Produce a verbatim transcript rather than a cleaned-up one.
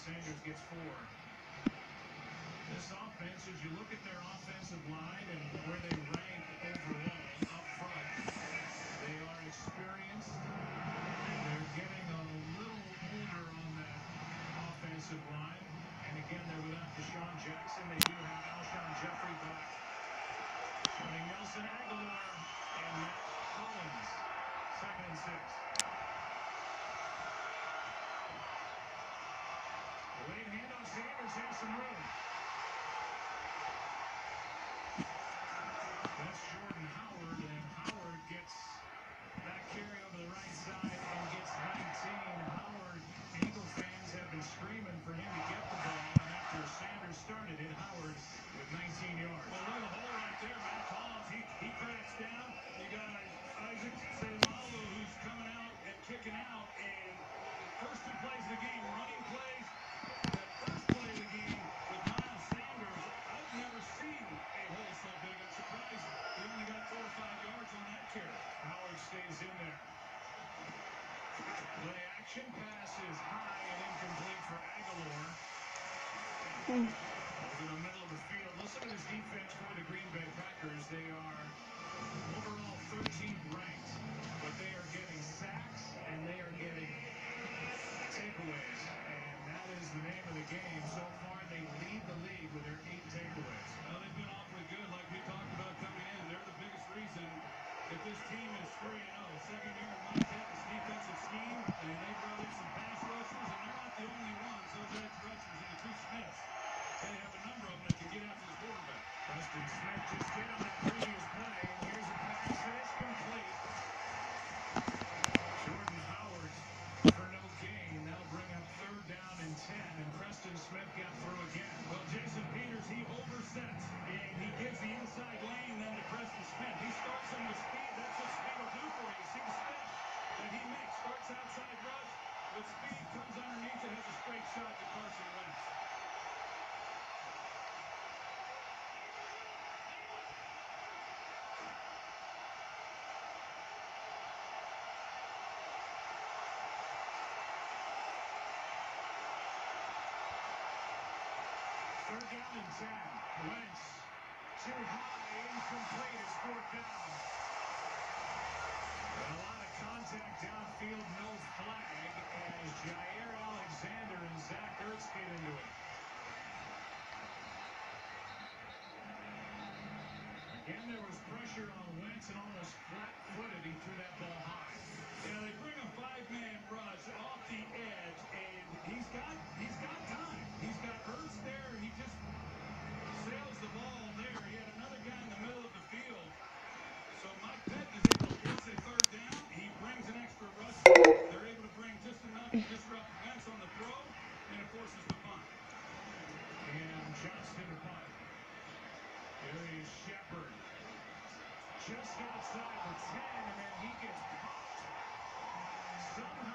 Sanders gets four. This offense, as you look at their offensive line and where they rank overall up front, they are experienced. They're getting a little older on that offensive line. And again, they're without Deshaun Jackson. They do have Alshon Jeffrey back. Joining Nelson Aguilar and Matt Collins. Second and six. Late handoff. Sanders has some room. That's Jordan Howard, and Howard gets that carry over the right side and gets nineteen. Howard, Eagle fans have been screaming for him to get the ball, and after Sanders started it, Howard with nineteen yards. Well, look at the hole right there. Matt Collins, he, he cracks down. You got Isaac Seumalo who's coming out and kicking out, and first two plays of the game, running plays. That first play of the game with Miles Sanders, I've never seen a hole so big. I'm surprised he only got four or five yards on that carry. Howard stays in there. Play action pass is high and incomplete for Aguilar. Mm. In the middle of the field. Listen to this defense for the Green Bay Packers. They are overall thirteenth ranked, but they are getting sacks and they are getting takeaways. And that is the name of the game. So far, they lead the league with their eight takeaways. Well, they've been awfully good, like we talked about coming in. They're the biggest reason that this team is three and oh. Second year in Mike Pett's defensive scheme, and they brought in some pass rushers, and they're not the only ones. Those edge rushers and the two Smiths, they have a number of them that can get after the quarterback. Preston Smith just hit on that previous play, and here's a pass that is complete. Jordan Howard for no gain. That'll bring up third down and ten, and Preston Smith got through again. Well, Jason Peters, he oversets, and he gives the inside lane then to Preston Smith. He starts him with speed. That's what speed will do for you. You see the step that he makes. Starts outside rush with speed, comes underneath and has a straight shot to Carson Wentz. Third down and ten. Wentz too high, incomplete. It's fourth down. And a lot of contact downfield, no flag, as Jair Alexander and Zach Ertz get into it. Again, there was pressure on Wentz and almost flat-footed. He threw that ball high. Yeah, they bring a five-man rush off the edge, and he's got he's got time. He's got Ertz there. He just sails the ball there. He had another guy in the middle of the field. So Mike Pett is able to force a third down. He brings an extra rush. They're able to bring just enough to disrupt Wentz on the throw, and it forces the punt. And Johnston to punt. Here is Shepard. Just outside the ten, and then he gets popped. Somehow